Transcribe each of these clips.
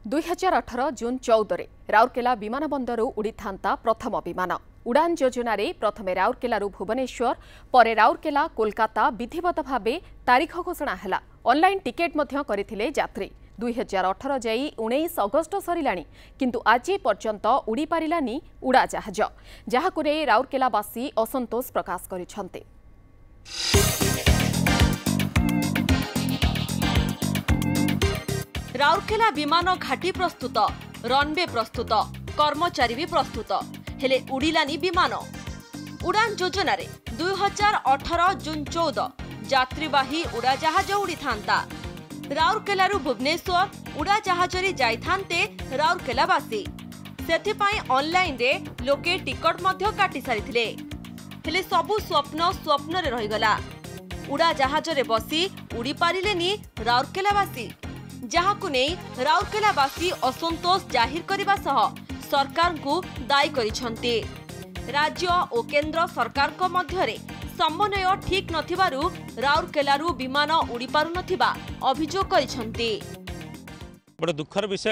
2018 जून 14 राउरकेला विमानबंदर उड़ी था प्रथम विमान। उड़ान योजन प्रथमे राउरकेला भुवनेश्वर पर राउरकेला कोलकाता विधिवत भाव तारीख घोषणा है। ऑनलाइन टिकेट करथिले यात्री। 2018 जाई 19 अगस्ट सरिलाणी किंतु आज पर्यंत उड़ी पारिलानी उड़ाजाहाज, जहाकु नै राउरकेलावासी असंतोष प्रकाश करिसंते। राउरकेला विमान घाटी प्रस्तुत, रनवे प्रस्तुत, कर्मचारी भी प्रस्तुत, हेले उड़िलानी विमान। उड़ान योजन 2018 जून 14 यात्रीवाही उड़ाजाहाज उड़ी था। राउरकेला भुवनेश्वर उड़ाजाहाजरे जाइथान्ते राउरकेलावासी। सेथिपाई ऑनलाइन रे लोके टिकट मध्य काटी सारिथिले, हेले सबु स्वप्न रे रहिगला। उड़ाजाहाजरे बसी उड़ी पारिलेनी राउरकेलावासी, जहाकु नै राउरकेलावासी असंतोष जाहिर करबा सह सरकार को दायी करिसंते। राज्य और केंद्र सरकार को मध्यरे समन्वय ठीक नथिबारु राउरकेलारू विमान उड़ी पारु नथिबा अभियोग करिसंते। बड़ दुखर विषय,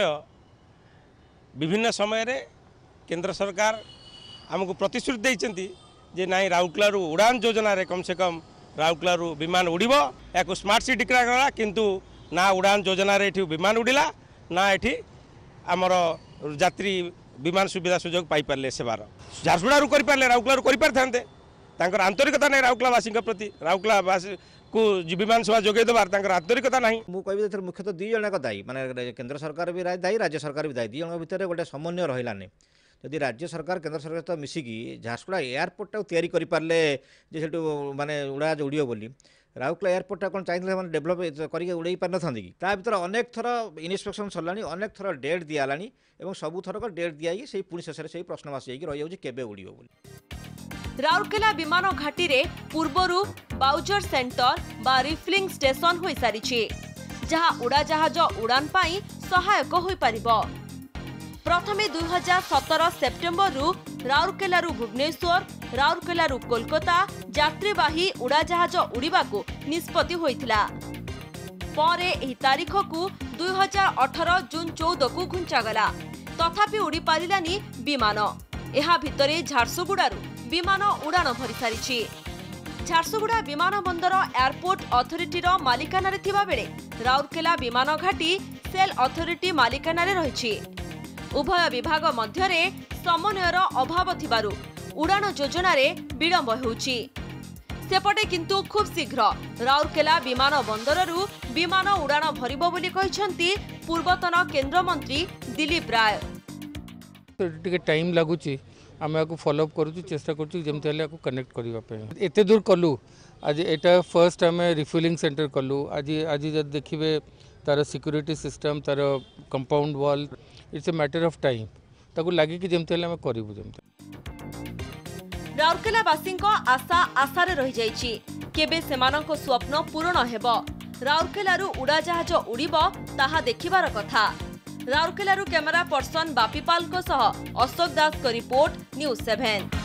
विभिन्न समय रे केंद्र सरकार हमको प्रतिश्रुति देइचंती जे नाई राउरकेलारू उड़ान योजना रे कम से कम राउरकेलारू विमान उड़ीबो, याको स्मार्ट सिटी करा, किंतु ना उड़ान योजना रे विमान उड़िला, ना एठी आमर यात्री विमान सुविधा सुजोग पाई पारले। सेवार झारसुगुड़ा कर पारले, राउरकेला कर पारथान्ते। तांकर आंतरिकता नहीं राउरकेलावासी प्रति, राउरकेलावासी को विमान सेवा जोगे देवार तांकर आंतरिकता नहीं। मु कहबी मुख्यतः दुई जन का दायी, माने केंद्र सरकार भी दायी, राज्य सरकार भी दायी। दुई जन भितर गोटे समन्वय रहिलानी। जदि राज्य सरकार केंद्र सरकार तो मिसिकी झारसुगुड़ा एयरपोर्ट तैयारी करि पारले जे सेटू माने उड़ाज उड़ियो बोली, राउरकेला एयरपोर्ट कौन चाहिए डेभलप करके उड़े पार न था कि भर अनेक थर इन्स्पेक्शन सरलानी, अनेक थर डेट दियालानी एवं सबु थरक डेट दियाई से पुणी शेष से प्रश्नवाची होगी रही जाऊँ केबे उड़ियो बोली। राउरकेला विमान घाटी रे पूर्वरु बाउजर सेंटर बा रिफ्लिंग स्टेशन होई सारिछि, जहां उड़ाजाहाज उड़ान पाई सहायक होई परिबो। प्रथमे 2017 सेप्टेम्बर राउरकेला भुवनेश्वर, राउरकेला कोलकाता यात्रीवाही उड़ाजाहाज उड़ीबाकू निष्पत्ति होइथिला। परे एही तारीख को 2018 जून 14 को घुंचागला, तथापि उड़ी पारिलानी विमान। एहा भितरे झारसुगुड़ारू विमान उड़ान भरी सारिछि। झारसुगुड़ा विमान बंदर एयरपोर्ट अथॉरिटीर मालिकानारे थिबा बेले राउरकेला विमान घाटी सेल अथॉरिटी मालिकानारे रहिछि। उभय विभाग मध्यरे समन्वयर अभाव थिबारु उड़ान योजन विलंब होउछि। सेपटे किंतु खूब शीघ्र राउरकेला विमान बंदररू विमान उड़ान भरिबो बोली कहिसंती पूर्वतन केंद्र मंत्री दिलीप राय। टिके टाइम लागुची, आमे को फॉलोअप करूछु, चेष्टा करूछु जेमते हले को कनेक्ट करिवा पे। एते दूर कलु आज एटा फर्स्ट आमे रिफ्यूलिंग सेंटर कलु। आज जब देखिबे तार सिक्योरिटी सिस्टम, तार compound wall, it's a matter of time ताको लागी कि जेमते हले आमे करिवु। जेमते राउरकेलावासी आशा आशारे रही जाइछि, केबे सेमानक स्वप्न पूर्ण हेबो। राउरकेलारू उड़ाजाहाज उड़ीबो ताहा देखिबार कथा। राउरकेलारू कैमरा पर्सन बापीपाल सह अशोक दास को रिपोर्ट, न्यूज 7।